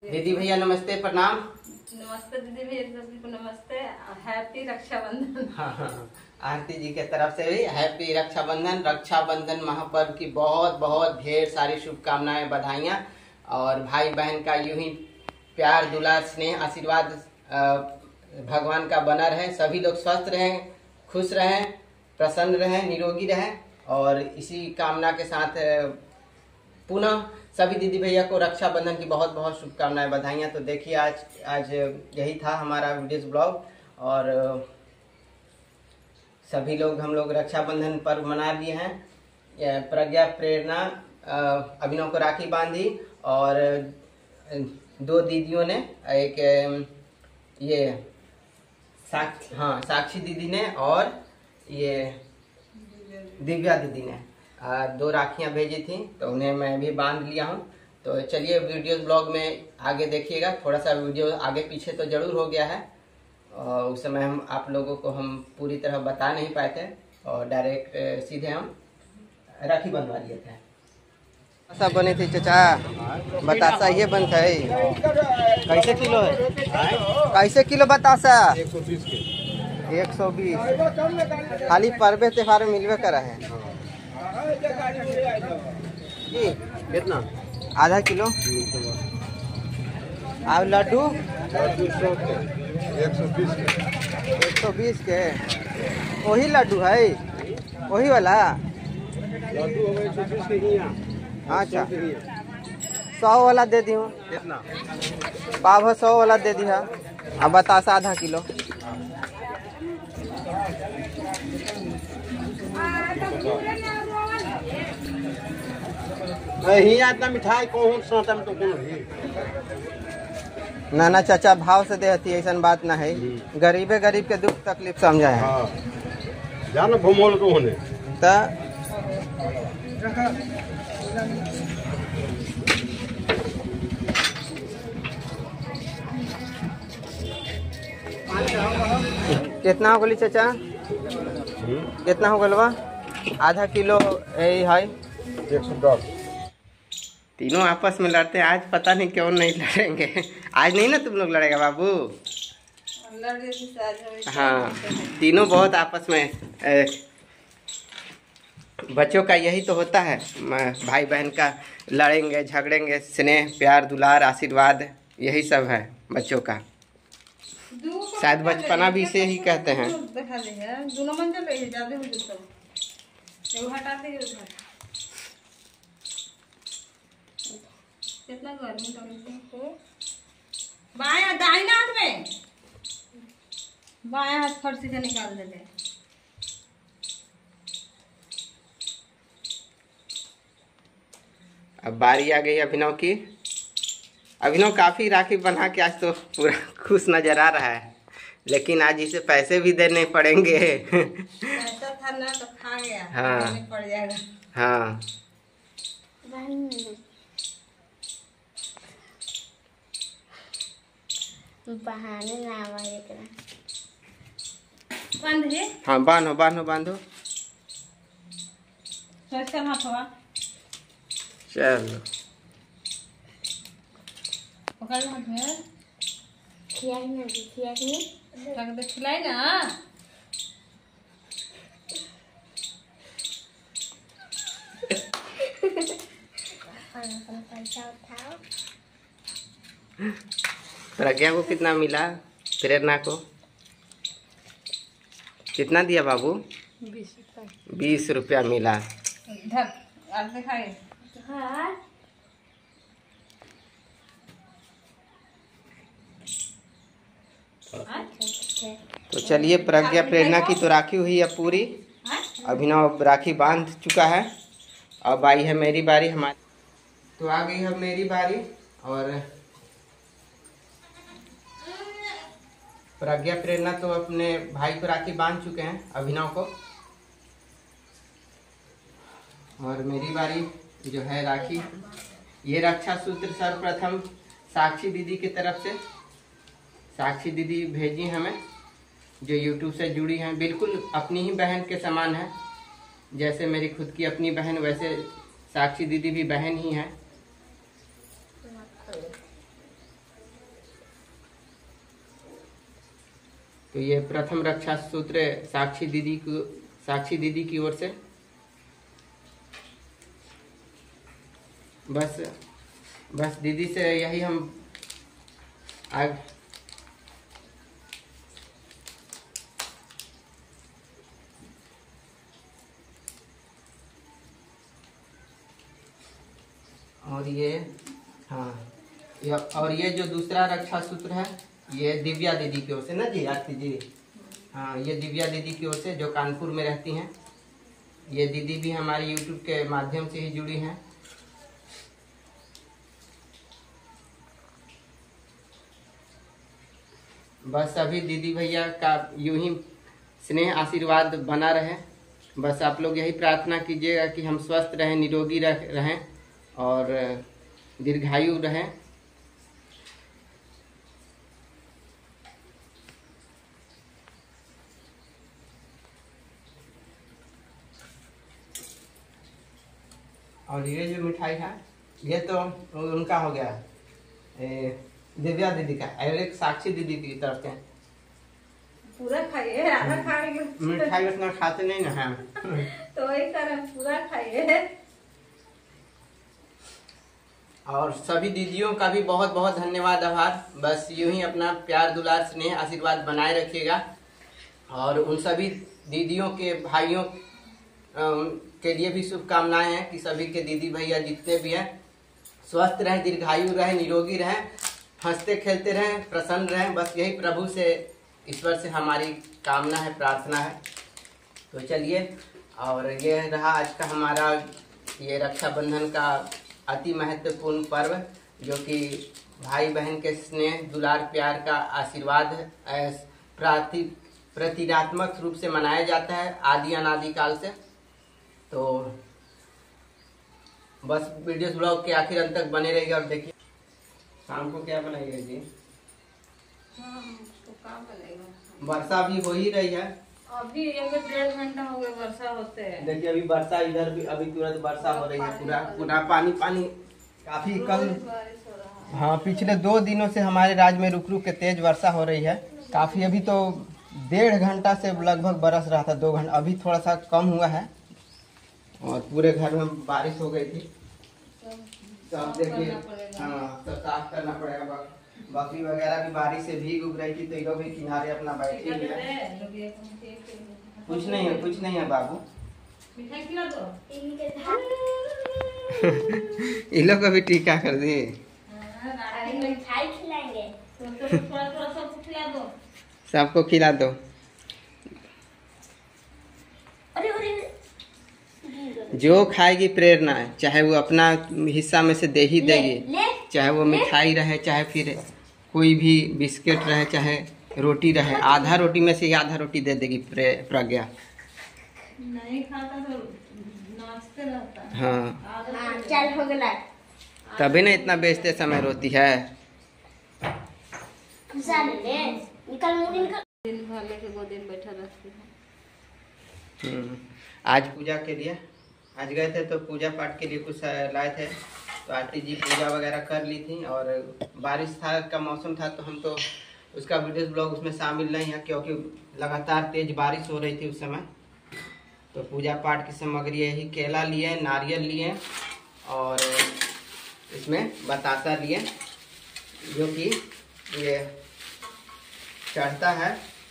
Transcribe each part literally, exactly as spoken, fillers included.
दीदी भैया नमस्ते, प्रणाम। नमस्ते दीदी भैया सभी को नमस्ते। हैप्पी रक्षाबंधन। हाँ हाँ, आरती जी के तरफ से भी हैप्पी रक्षाबंधन। रक्षाबंधन महापर्व की बहुत बहुत ढेर सारी शुभकामनाएं, बधाइयाँ। और भाई बहन का यूं ही प्यार, दुलार, स्नेह, आशीर्वाद भगवान का बना रहे। सभी लोग स्वस्थ रहें, खुश रहें, प्रसन्न रहें, निरोगी रहें। और इसी कामना के साथ पुनः सभी दीदी भैया को रक्षाबंधन की बहुत बहुत शुभकामनाएं, बधाइयाँ। तो देखिए आज आज यही था हमारा वीडियोस ब्लॉग। और सभी लोग हम लोग रक्षाबंधन पर्व मना लिए हैं। प्रज्ञा, प्रेरणा, अभिनव को राखी बांधी और दो दीदियों ने, एक ये साक्षी, हाँ साक्षी दीदी ने और ये दिव्या दीदी ने दो राखियां भेजी थी, तो उन्हें मैं भी बांध लिया हूं। तो चलिए वीडियो ब्लॉग में आगे देखिएगा। थोड़ा सा वीडियो आगे पीछे तो जरूर हो गया है, और उस समय हम आप लोगों को हम पूरी तरह बता नहीं पाए थे और डायरेक्ट सीधे हम राखी बंधवा लिए थे। बतासा बनी थी चाचा, बतासा ये बनता है कैसे किलो है? कैसे किलो बतासा? एक सौ बीस के एक सौ बीस खाली पर्वे त्योहार में मिलवे करा है। कितना? आधा किलो। और लड्डू एक सौ बीस के एक सौ बीस के वही लड्डू है, वही वाला लड्डू एक सौ बीस के। अच्छा, सौ वाला दे दी हूँ। कितना? पाव सौ वाला दे दिया। अब बतासा आधा किलो। नहीं आता मिठाई कौन सोता में तो कौन है? ना ना चाचा, भाव से देती ऐसा बात ना है। गरीबे गरीब के दुख तकलीफ समझा है। हाँ। जानो भूमोल को होने तो कितना हो गली चाचा? कितना हो गलवा? आधा किलो यही है एक सौ दस। तीनों आपस में लड़ते हैं। आज पता नहीं क्यों नहीं लड़ेंगे। आज नहीं ना तुम लोग लड़ेगा बाबू? हाँ, तीनों बहुत आपस में ए, बच्चों का यही तो होता है, भाई बहन का लड़ेंगे, झगड़ेंगे, स्नेह, प्यार, दुलार, आशीर्वाद, यही सब है बच्चों का। शायद बचपना भी इसे ही कहते हैं। कितना गर्मी तो बाया दाहिना हाथ में, बाया हाथ फर्सी से निकाल देते। अब बारी आ गई अभिनव की। अभिनव काफी राखी बना के आज तो पूरा खुश नजर आ रहा है, लेकिन आज इसे पैसे भी देने पड़ेंगे। पैसा था ना तो खा गया। हाँ पड़ जाएगा। हाँ, बहाने ना बांधिए। हाँ बांधो बांधो बांधो। चल हाथवा चलो पकड़ हाथ में खिलाई ना खिलाई रख दे, खिलाई ना। पैसा उठाओ। प्रज्ञा को कितना मिला? प्रेरणा को कितना दिया बाबू? बीस रुपया। बीस रुपया मिला। इधर आज दिखाए। हाँ। तो चलिए, प्रज्ञा प्रेरणा की तो राखी हुई है पूरी। अभिनव राखी बांध चुका है। अब आई है मेरी बारी। हमारी तो आ गई है मेरी बारी। और प्रज्ञा प्रेरणा तो अपने भाई को राखी बांध चुके हैं, अभिनव को। और मेरी बारी जो है राखी, ये रक्षा सूत्र सर्वप्रथम साक्षी दीदी की तरफ से। साक्षी दीदी भेजी हमें, जो यूट्यूब से जुड़ी हैं, बिल्कुल अपनी ही बहन के समान है। जैसे मेरी खुद की अपनी बहन, वैसे साक्षी दीदी भी बहन ही है। तो ये प्रथम रक्षा सूत्र साक्षी दीदी को साक्षी दीदी की ओर से। बस बस दीदी से यही हम आग और ये हाँ ये और ये जो दूसरा रक्षा सूत्र है ये दिव्या दीदी की ओर से ना जी, आरती जी। हाँ ये दिव्या दीदी की ओर से जो कानपुर में रहती हैं। ये दीदी भी हमारे यूट्यूब के माध्यम से ही जुड़ी हैं। बस सभी दीदी भैया का यूं ही स्नेह आशीर्वाद बना रहे। बस आप लोग यही प्रार्थना कीजिएगा कि हम स्वस्थ रहें, निरोगी रह, रहें और दीर्घायु रहें। और ये जो मिठाई है ये तो उनका हो गया, ए, दिव्या दीदी का और एक साक्षी दीदी की तरफ से। पूरा खाइए, आधा खाएंगे मिठाई उतना खाते नहीं ना हम। तो वही तरह पूरा खाइए। और सभी दीदियों का भी बहुत बहुत धन्यवाद, आभार। बस यूं ही अपना प्यार दुलार स्नेह आशीर्वाद बनाए रखिएगा। और उन सभी दीदियों के भाइयों के लिए भी शुभकामनाएं हैं कि सभी के दीदी भैया जितने भी हैं स्वस्थ रहें, दीर्घायु रहें, निरोगी रहें, हंसते खेलते रहें, प्रसन्न रहें। बस यही प्रभु से, ईश्वर से हमारी कामना है, प्रार्थना है। तो चलिए, और ये रहा आज का हमारा ये रक्षाबंधन का अति महत्वपूर्ण पर्व, जो कि भाई बहन के स्नेह दुलार प्यार का आशीर्वाद प्राति प्रतीकात्मक रूप से मनाया जाता है आदि अनादि काल से। तो बस वीडियो ब्लॉग के आखिर अंत तक बने रहेगा। और देखिए शाम को क्या बनाइएगा जी? हाँ, तो काम बनेगा। वर्षा भी हो ही रही है। अभी एक डेढ़ घंटा हो गया वर्षा होते हैं। देखिए अभी वर्षा इधर भी अभी तुरंत वर्षा हो रही है। पूरा पूरा पानी पानी काफी कल बारिश हो रहा है। हाँ पिछले दो दिनों से हमारे राज्य में रुक रुक के तेज वर्षा हो रही है काफी। अभी तो डेढ़ घंटा से लगभग बरस रहा था, दो घंटा अभी थोड़ा सा कम हुआ है। और पूरे घर में बारिश हो गई थी। तो अब देखिए हाँ सब साफ करना पड़ेगा। बकरी वगैरह भी बारिश से भीग उग रही थी, तो ये लोग भी किनारे अपना बैठे हुए हैं। कुछ नहीं है, कुछ नहीं है बाबू। मिठाई खिला दो। इन लोग को भी टीका कर दिए। मिठाई खिलाएंगे। थोड़ा थोड़ा सबको खिला दो। सबको खिला दो। अरे अरे जो खाएगी प्रेरणा है, चाहे वो अपना हिस्सा में से दे ही ले, देगी, ले, चाहे वो मिठाई रहे, चाहे फिर कोई भी बिस्किट रहे, चाहे रोटी रहे। आधा रोटी में से आधा रोटी दे देगी प्रज्ञा। नहीं खाता तो नाचते रहता है। हाँ हाँ चल हो गया। तभी ना इतना बेचते समय रोती है। निकाल ले, निकाल मुंह निकाल। दिन भर लेके दो दिन बैठा रहती है। हम्म, आज पूजा के लिए आज गए थे, तो पूजा पाठ के लिए कुछ लाए थे। तो आरती जी पूजा वगैरह कर ली थी, और बारिश था का मौसम था, तो हम तो उसका वीडियो ब्लॉग उसमें शामिल नहीं है, क्योंकि लगातार तेज बारिश हो रही थी उस समय। तो पूजा पाठ की सामग्री यही केला लिए, नारियल लिए, और इसमें बतासा लिए, जो कि ये चढ़ता है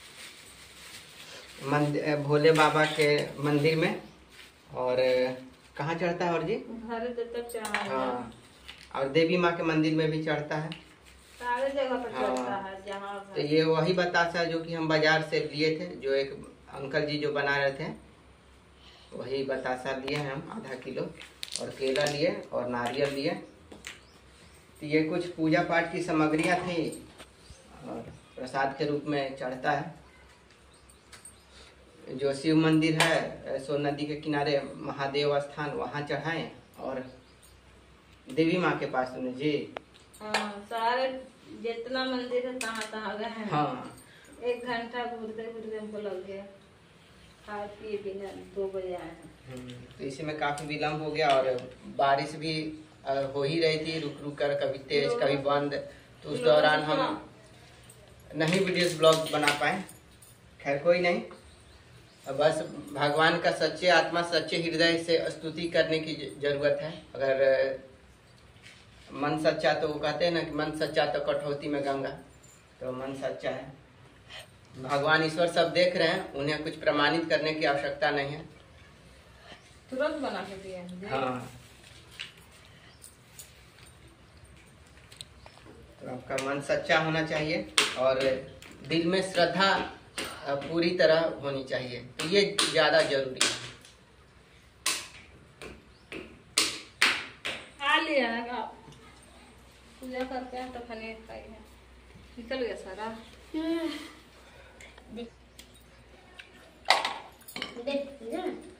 मंदिर भोले बाबा के मंदिर में। और कहाँ चढ़ता है और जी? घर तक चढ़ा। हाँ, और देवी माँ के मंदिर में भी चढ़ता है, सारे जगह पर हाँ। चढ़ता है जहाँ। तो ये वही बतासा जो कि हम बाजार से लिए थे, जो एक अंकल जी जो बना रहे थे, वही बतासा लिए हैं हम आधा किलो। और केला लिए और नारियल लिए। तो ये कुछ पूजा पाठ की सामग्रियाँ थी, और प्रसाद के रूप में चढ़ता है। जो शिव मंदिर है सो नदी के किनारे महादेव स्थान, वहाँ चढ़ाएं। और देवी माँ के पास सुने जी। हाँ, सारे जितना मंदिर है तहाँ तहाँ गए हैं। हाँ एक घंटा घूरते घूरते हमको लग गया। खाए पिए बिना दो बजे आए हैं। तो इसी में काफी विलम्ब हो गया। और बारिश भी अ, हो ही रही थी रुक रुक कर, कभी तेज कभी बंद। तो उस दौरान हम नहीं वीडियोस ब्लॉग बना पाए। खैर कोई नहीं, बस भगवान का सच्चे आत्मा सच्चे हृदय से स्तुति करने की जरूरत है। अगर मन सच्चा, तो वो कहते हैं ना कि मन सच्चा तो कठौती में गंगा, तो मन सच्चा है। भगवान ईश्वर सब देख रहे हैं, उन्हें कुछ प्रमाणित करने की आवश्यकता नहीं है। तुरंत बना के दिया। हाँ, तो आपका मन सच्चा होना चाहिए और दिल में श्रद्धा पूरी तरह होनी चाहिए, तो ये ज्यादा जरूरी है। खा लिया है, पूजा करके तो खाने खाई है, निकल गया सारा। देख देख